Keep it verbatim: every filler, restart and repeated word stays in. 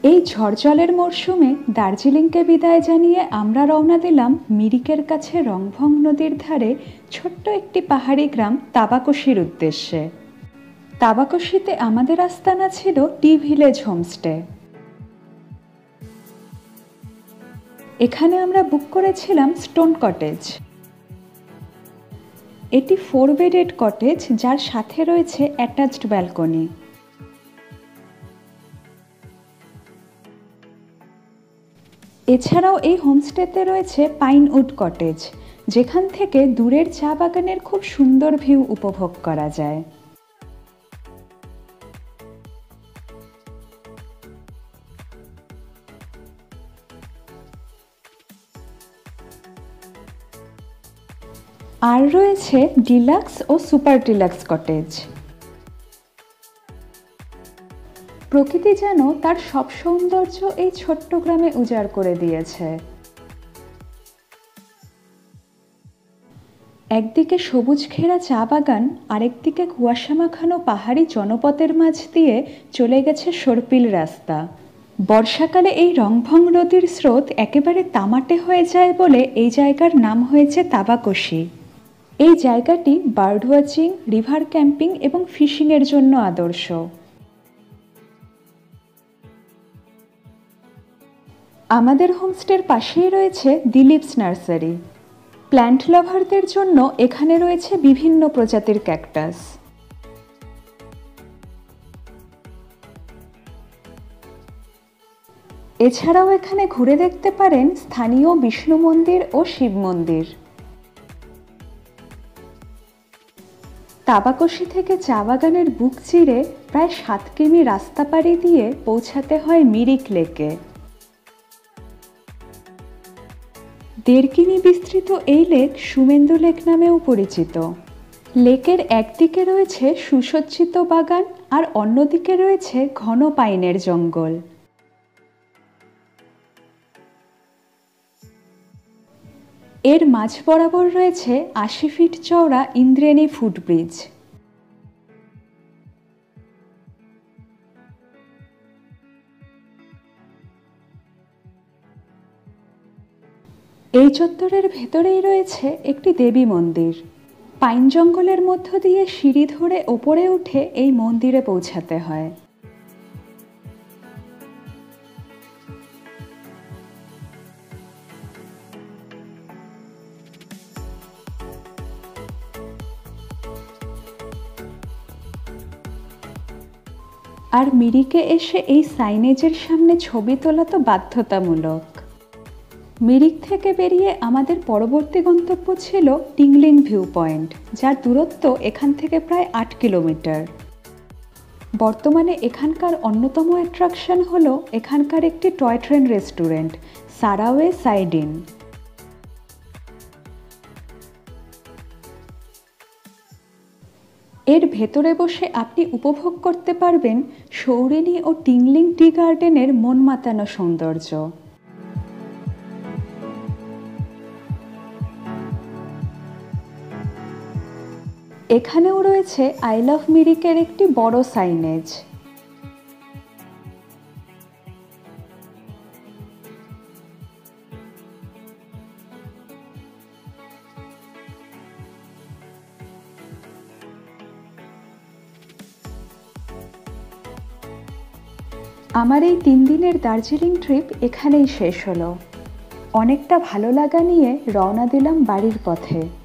এই ঝড়জলের মরশুমে দার্জিলিংকে বিদায় জানিয়ে আমরা রওনা দিলাম মিরিকের কাছে রংভং নদীর ধারে ছোট্ট একটি পাহাড়ি গ্রাম তাবাকশির উদ্দেশ্যে। তাবাকশিতে আমাদের আস্তানা ছিল টি ভিলেজ হোমস্টে। এখানে আমরা বুক করেছিলাম স্টোন কটেজ। এটি ফোর বেডেড কটেজ, যার সাথে রয়েছে অ্যাটাচড ব্যালকনি। এছাড়াও এই হোমস্টেতে রয়েছে পাইনউড কটেজ, যেখান থেকে দূরের চা বাগানের খুব সুন্দর ভিউ উপভোগ করা যায়। আর রয়েছে ডিলাক্স ও সুপার ডিলাক্স কটেজ। প্রকৃতি যেন তার সব সৌন্দর্য এই ছোট্ট গ্রামে উজাড় করে দিয়েছে। একদিকে সবুজ ঘেরা চা বাগান, আরেকদিকে কুয়াশা মাখানো পাহাড়ি জনপথের মাঝ দিয়ে চলে গেছে সর্পিল রাস্তা। বর্ষাকালে এই রংভং নদীর স্রোত একেবারে তামাটে হয়ে যায় বলে এই জায়গার নাম হয়েছে তাবাকশি। এই জায়গাটি বার্ড ওয়াচিং, রিভার ক্যাম্পিং এবং ফিশিংয়ের জন্য আদর্শ। আমাদের হোমস্টের পাশেই রয়েছে দিলীপস নার্সারি। প্ল্যান্ট লাভারদের জন্য এখানে রয়েছে বিভিন্ন প্রজাতির ক্যাকটাস। এছাড়াও এখানে ঘুরে দেখতে পারেন স্থানীয় বিষ্ণু মন্দির ও শিব মন্দির। তাবাকশি থেকে চা বাগানের বুক চিরে প্রায় সাত কিমি রাস্তা পাড়ি দিয়ে পৌঁছাতে হয় মিরিক লেকে। দেড় কিমি বিস্তৃত এই লেক সুমেন্দু লেক নামেও পরিচিত। লেকের একদিকে রয়েছে সুসজ্জিত বাগান আর অন্যদিকে রয়েছে ঘন পাইনের জঙ্গল। এর মাঝ বরাবর রয়েছে আশি ফিট চওড়া ইন্দ্রেণী ফুটব্রিজ। এই চত্বরের ভেতরেই রয়েছে একটি দেবী মন্দির। পাইন জঙ্গলের মধ্য দিয়ে সিঁড়ি ধরে ওপরে উঠে এই মন্দিরে পৌঁছাতে হয়। আর মিরিকে এসে এই সাইনেজের সামনে ছবি তোলা তো বাধ্যতামূলক। মিরিক থেকে বেরিয়ে আমাদের পরবর্তী গন্তব্য ছিল টিংলিং ভিউ পয়েন্ট, যার দূরত্ব এখান থেকে প্রায় আট কিলোমিটার। বর্তমানে এখানকার অন্যতম অ্যাট্রাকশন হলো এখানকার একটি টয় ট্রেন রেস্টুরেন্ট, সারাওয়ে সাইডিন। এর ভেতরে বসে আপনি উপভোগ করতে পারবেন সৌরিনী ও টিংলিং টি গার্ডেনের মন মাতানো সৌন্দর্য। এখানেও রয়েছে আই লাভ মিরিকের একটি বড় সাইনেজ। আমার এই তিন দিনের দার্জিলিং ট্রিপ এখানেই শেষ হলো। অনেকটা ভালো লাগা নিয়ে রওনা দিলাম বাড়ির পথে।